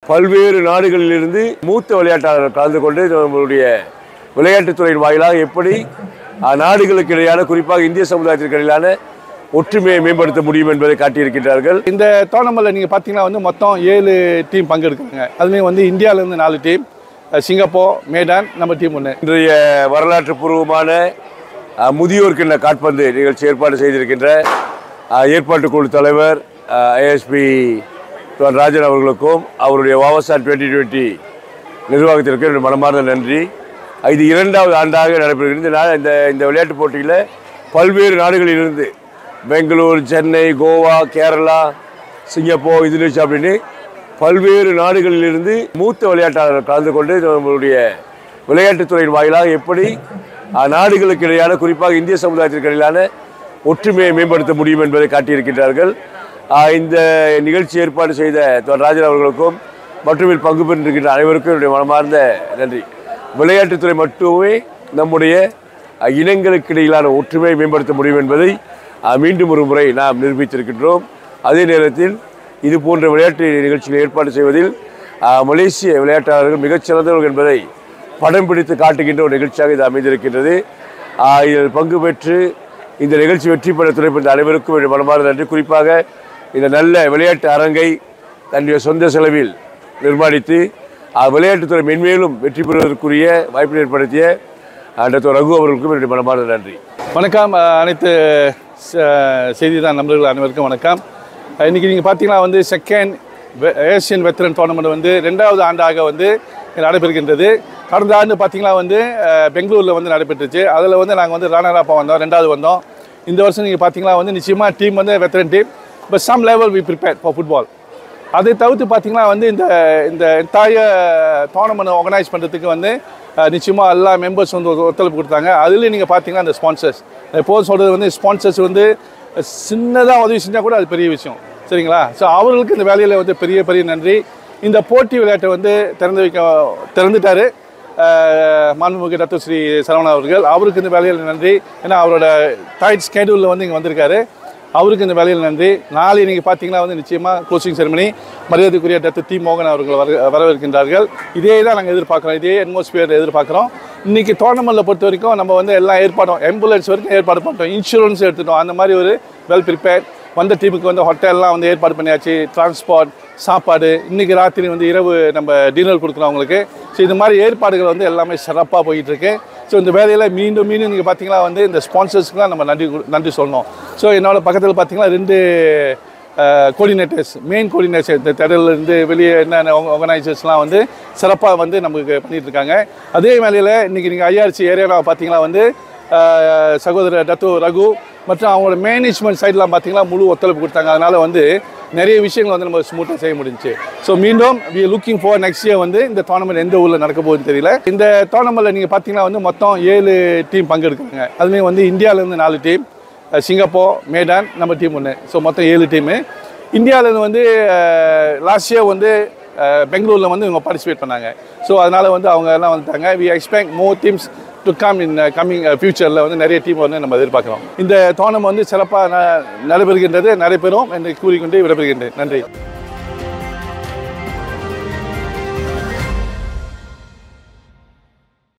பல்வேறு நாடுகளிலிருந்து மூத்த விளையாட்டாளர்கள் கலந்து கொண்டு நம்மளுடைய விளையாட்டுத்துறையின் வாயிலாக எப்படி நாடுகளுக்கு இடையான குறிப்பாக இந்திய சமுதாயத்திற்கு இடையிலான ஒற்றுமையை மேம்படுத்த முடியும் என்பதை காட்டியிருக்கிறார்கள். இந்த டோர்னமெண்ட்டில் நீங்கள் பார்த்தீங்கன்னா வந்து மொத்தம் 7 டீம் பங்கெடுக்கிறாங்க. அதுலேயும் வந்து இந்தியாவிலேருந்து 4 டீம், சிங்கப்பூர், மேடான், நம்ம டீம் 1. இன்றைய வரலாற்று பூர்வமான முதியோர் கிண்ண காற்பந்து நிகழ்ச்சி ஏற்பாடு செய்திருக்கின்ற ஏற்பாட்டு குழு தலைவர் ஏஎஸ்பி ராஜன் அவர்களுக்கும் அவருடைய வாவசான் 2020 நிர்வாகத்திற்கு என்னுடைய மனமார்ந்த நன்றி. இது 2வது ஆண்டாக நடைபெறுகிறது. இந்த விளையாட்டுப் போட்டியில் பல்வேறு நாடுகளிலிருந்து பெங்களூர், சென்னை, கோவா, கேரளா, சிங்கப்பூர், இந்தோனேஷியா அப்படின்னு பல்வேறு நாடுகளிலிருந்து மூத்த விளையாட்டாளர்கள் கலந்து கொண்டு நம்மளுடைய விளையாட்டுத்துறையின் வாயிலாக எப்படி நாடுகளுக்கு இடையான குறிப்பாக இந்திய சமுதாயத்திற்கு இடையிலான ஒற்றுமையை மேம்படுத்த முடியும் என்பதை காட்டியிருக்கிறார்கள். இந்த நிகழ்ச்சி ஏற்பாடு செய்த ராஜன் அவர்களுக்கும் மற்றும் இதில் பங்கு பெற்றிருக்கின்ற அனைவருக்கும் என்னுடைய மனமார்ந்த நன்றி. விளையாட்டுத்துறை மட்டுமே நம்முடைய இனங்களுக்கு இடையிலான ஒற்றுமையை மேம்படுத்த முடியும் என்பதை மீண்டும் ஒரு முறை நாம் நிரூபித்திருக்கின்றோம். அதே நேரத்தில் இது போன்ற விளையாட்டு நிகழ்ச்சிகளை ஏற்பாடு செய்வதில் மலேசிய விளையாட்டாளர்கள் மிகச்சிறந்தவர்கள் என்பதை படம் பிடித்து காட்டுகின்ற ஒரு நிகழ்ச்சியாக இது அமைந்திருக்கின்றது. இதில் பங்கு பெற்று இந்த நிகழ்ச்சி வெற்றி பெற துணைப்பட்ட அனைவருக்கும் என்னுடைய மனமார்ந்த நன்றி. குறிப்பாக இந்த நல்ல விளையாட்டு அரங்கை தன்னுடைய சொந்த செலவில் நிர்மாணித்து விளையாட்டுத்துறை மென்மேலும் வெற்றி பெறுவதற்குரிய வாய்ப்பை ஏற்படுத்திய டாக்டர் ரகு அவர்களுக்கும் என்னுடைய மனமார்ந்த நன்றி. வணக்கம். அனைத்து செய்திதான் நண்பர்கள் அனைவருக்கும் வணக்கம். இன்றைக்கி நீங்கள் பார்த்தீங்கன்னா வந்து செகண்ட் ஏசியன் வெத்தரன் டோர்னமெண்ட் வந்து 2வது ஆண்டாக வந்து நடைபெறுகின்றது. கடந்த ஆண்டு பார்த்தீங்கன்னா வந்து பெங்களூரில் வந்து நடைபெற்றுச்சு. அதில் வந்து நாங்கள் வந்து ரன்னர் அப்பாக வந்தோம், 2வது வந்தோம். இந்த வருஷம் நீங்கள் பார்த்தீங்கன்னா வந்து நிச்சயமாக டீம் வந்து veteran team, but some level we prepare for football. அதை தவிர்த்து பார்த்தீங்கன்னா வந்து இந்த என்டையர் டோர்னமெண்ட் ஆர்கனைஸ் பண்ணுறதுக்கு வந்து நிச்சயமாக எல்லா மெம்பர்ஸ் வந்து ஒத்துழைப்பு கொடுத்தாங்க. அதுலேயும் நீங்கள் பார்த்தீங்கன்னா அந்த ஸ்பான்சர்ஸ், எப்போதும் சொல்கிறது வந்து ஸ்பான்சர்ஸ் வந்து சின்னதாக உதவி செஞ்சால் கூட அது பெரிய விஷயம், சரிங்களா? ஸோ அவர்களுக்கு இந்த வேலையில் வந்து பெரிய பெரிய நன்றி. இந்த போட்டி விளையாட்டை வந்து திறந்துட்டார் மாண்புமிகு டாக்டர் ஸ்ரீ சரவணா அவர்கள். அவருக்கு இந்த வேலையில் நன்றி. ஏன்னா அவரோட டைட் ஸ்கெடியூலில் வந்து இங்கே வந்திருக்காரு. அவருக்கு இந்த வேலையில் நன்றி. நாளை நீங்கள் பார்த்தீங்கன்னா வந்து நிச்சயமாக க்ளோசிங் செரமனி மரியாதைக்குரிய டாக்டர் டி மோகன் அவர்கள் வரவிருக்கின்றார்கள். இதே தான் நாங்கள் எதிர்பார்க்குறோம், இதே அட்மாஸ்பியர் எதிர்பார்க்குறோம். இன்றைக்கி டோர்னமெண்ட்டில் பொறுத்த வரைக்கும் நம்ம வந்து எல்லாம் ஏற்பாடும், ஆம்புலன்ஸ் வரைக்கும் ஏற்பாடு பண்ணிட்டோம், இன்சூரன்ஸ் எடுத்துட்டோம். அந்த மாதிரி ஒரு வெல் ப்ரிப்பேர். வந்த டீமுக்கு வந்து ஹோட்டல்லாம் வந்து ஏற்பாடு பண்ணியாச்சு, டிரான்ஸ்போர்ட், சாப்பாடு. இன்றைக்கி ராத்திரி வந்து இரவு நம்ம டின்னர் கொடுக்குறோம் அவங்களுக்கு. ஸோ இது மாதிரி ஏற்பாடுகள் வந்து எல்லாமே சிறப்பாக போயிட்டுருக்கு. ஸோ இந்த வேலையில் மீண்டும் நீங்கள் பார்த்தீங்கன்னா வந்து இந்த ஸ்பான்சர்ஸ்க்குலாம் நம்ம நன்றி சொல்லணும். ஸோ என்னோட பக்கத்தில் பார்த்தீங்கன்னா 2 கோஆர்டினேட்டர்ஸ், மெயின் கோஆர்டினேட்டர்ஸ், இந்த திடலிருந்து வெளியே என்னென்ன ஆர்கனைசர்ஸ்லாம் வந்து சிறப்பாக வந்து நமக்கு பண்ணிகிட்ருக்காங்க. அதே வேலையில் இன்றைக்கி நீங்கள் ஐஆர்சி ஏரியாவில் பார்த்தீங்கன்னா வந்து சகோதரர் டாக்டர் ரகு மற்றும் அவங்களோட மேனேஜ்மெண்ட் சைட்லாம் பார்த்தீங்கன்னா முழு ஒத்துழைப்பு கொடுத்தாங்க. அதனால் வந்து நிறைய விஷயங்கள் வந்து நம்ம ஸ்மூத்தாக செய்ய முடிஞ்சிச்சு. ஸோ மீண்டும் we looking for next year வந்து இந்த டோர்னமெண்ட் எந்த ஊரில் நடக்க போகுதுன்னு தெரியல. இந்த டோர்னமெண்ட்டில் நீங்கள் பார்த்தீங்கன்னா வந்து மொத்தம் 7 டீம் பங்கெடுக்கிறாங்க. அதுலேயும் வந்து இந்தியாவிலேருந்து 4 டீம், சிங்கப்பூர், மேடான், நம்ம டீம் 1. ஸோ மொத்தம் 7 டீமு. இந்தியாவிலேருந்து வந்து லாஸ்ட் இயர் வந்து பெங்களூரில் வந்து இவங்க பார்ட்டிசிபேட் பண்ணாங்க. ஸோ அதனால் வந்து அவங்க எல்லாம் வந்துட்டாங்க. We expect more teams to come in coming ஃபியூச்சரில் வந்து நிறைய டீம் வந்து நம்ம எதிர்பார்க்குறோம். இந்த டோர்னமெண்ட் வந்து சிறப்பாக நடைபெறுகின்றது, நடைபெறும் என்று கூறிக்கொண்டு விடைபெறுகின்றேன். நன்றி.